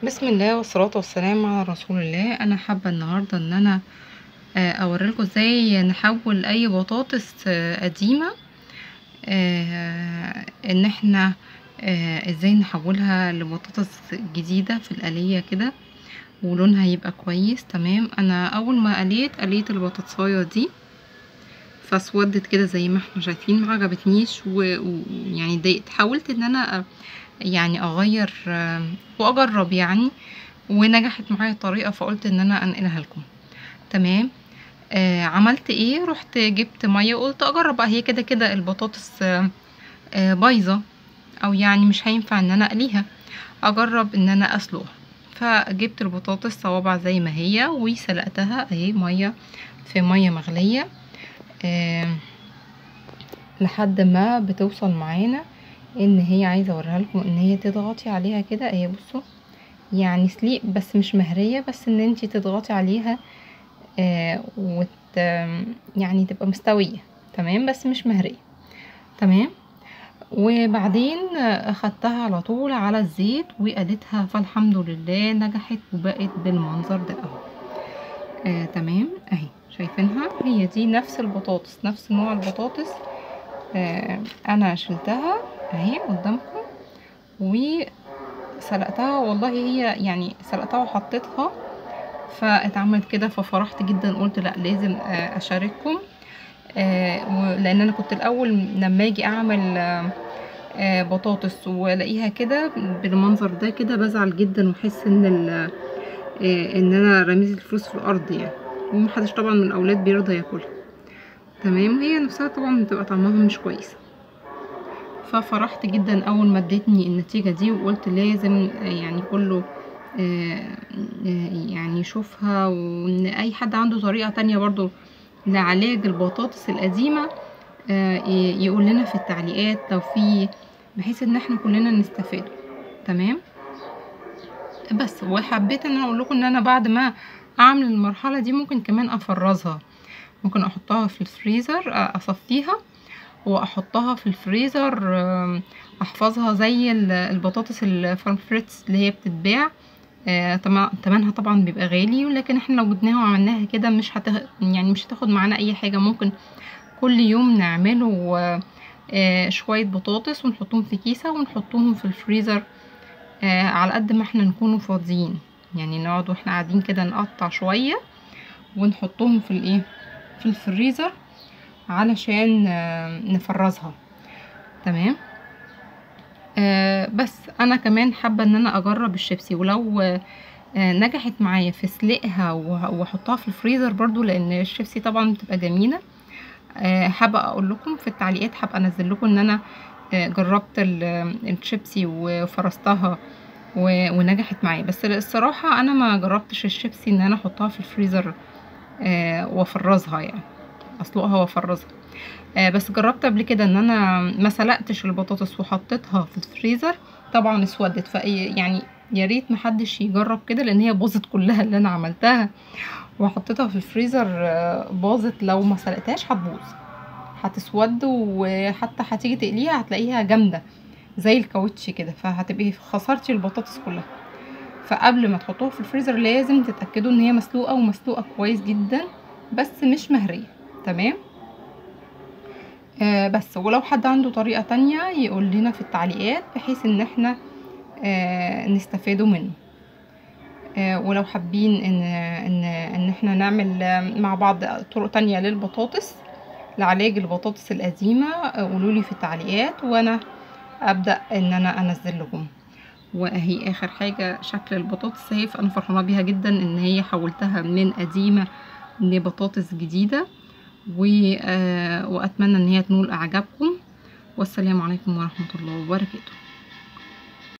بسم الله والصلاة والسلام على رسول الله. انا حابة النهاردة ان انا اوريلكم ازاي نحول اي بطاطس قديمة، ان احنا ازاي نحولها لبطاطس جديدة في القلية كده ولونها يبقى كويس. تمام، انا اول ما قليت البطاطساية دي فاسودت كده زي ما احنا شايفين، ما عجبتنيش ويعني ضايقت. حاولت ان انا يعني اغير واجرب يعني، ونجحت معايا الطريقه، فقلت ان انا انقلها لكم. تمام. عملت ايه؟ رحت جبت ميه وقلت اجرب بقى، هي كده كده البطاطس بايظه، او يعني مش هينفع ان انا اقليها، اجرب ان انا اسلقها. فجبت البطاطس صوابع زي ما هي وسلقتها اهي، ميه في ميه مغليه لحد ما بتوصل معانا ان هي، عايزه اوريها لكم ان هي تضغطي عليها كده اهي. بصوا يعني سليق بس مش مهريه، بس ان انتي تضغطي عليها يعني تبقى مستويه. تمام، بس مش مهريه. تمام. وبعدين اخدتها على طول على الزيت وقلتها، فالحمد لله نجحت وبقت بالمنظر ده اهو. تمام اهي، شايفينها؟ هي دي نفس البطاطس، نفس نوع البطاطس. انا شلتها اهي قدامكم وسلقتها، والله هي يعني سلقتها وحطيتها فاتعملت كده، ففرحت جدا، قلت لا لازم اشارككم. لان انا كنت الاول لما اجي اعمل بطاطس والاقيها كده بالمنظر ده كده بزعل جدا، واحس ان ان انا رميت الفلوس في الارض يعني، ومحدش طبعا من الاولاد بيرضى ياكلها. تمام، هي نفسها طبعا بتبقى طعمها مش كويس. ففرحت جدا اول ما ادتني النتيجة دي، وقلت لازم يعني كله يعني يشوفها، وان اي حد عنده طريقة تانية برضو لعلاج البطاطس القديمة يقول لنا في التعليقات لو في، بحيث ان احنا كلنا نستفاد. تمام. بس وحبيت ان انا اقول لكم ان انا بعد ما اعمل المرحلة دي ممكن كمان افرزها، ممكن احطها في الفريزر، اصفيها واحطها في الفريزر، احفظها زي البطاطس الفريتس اللي هي بتتباع. تمنها طبعا بيبقى غالي، ولكن احنا لو جبناها وعملناها كده يعني مش هتاخد معانا اي حاجة. ممكن كل يوم نعمله شوية بطاطس ونحطهم في كيسة ونحطهم في الفريزر على قد ما احنا نكونوا فاضيين، يعني نقعد واحنا قاعدين كده نقطع شوية ونحطهم في الايه، في الفريزر علشان نفرزها. تمام. بس انا كمان حابة ان انا اجرب الشيبسي، ولو نجحت معايا في سلقها واحطها في الفريزر برضو، لان الشيبسي طبعا بتبقى جميلة. حابة اقول لكم في التعليقات، حابة انزل لكم ان انا جربت الشيبسي وفرستها ونجحت معايا. بس الصراحة انا ما جربتش الشيبسي ان انا احطها في الفريزر وافرزها، يعني اسلقها وافرزها. بس جربت قبل كده ان انا ما سلقتش البطاطس وحطيتها في الفريزر، طبعا اسودت. يعني يا ريت محدش يجرب كده، لان هي باظت كلها اللي انا عملتها وحطيتها في الفريزر، باظت. لو ما سلقتهاش هتبوظ، هتسود، وحتى هتيجي تقليها هتلاقيها جامده زي الكاوتش كده، فهتبقي خسرتي البطاطس كلها. فقبل ما تحطوها في الفريزر لازم تتاكدوا ان هي مسلوقه، ومسلوقه كويس جدا، بس مش مهريه. تمام. بس ولو حد عنده طريقه تانية يقول لنا في التعليقات، بحيث ان احنا نستفادوا منه. ولو حابين ان احنا نعمل مع بعض طرق تانية للبطاطس، لعلاج البطاطس القديمة، قولولي في التعليقات وانا ابدأ ان انا انزل لكم. واهي اخر حاجة شكل البطاطس اهي، فانا فرحانة بيها جدا ان هي حولتها من قديمة لبطاطس جديدة. واتمنى ان هي تنول اعجابكم، والسلام عليكم ورحمة الله وبركاته.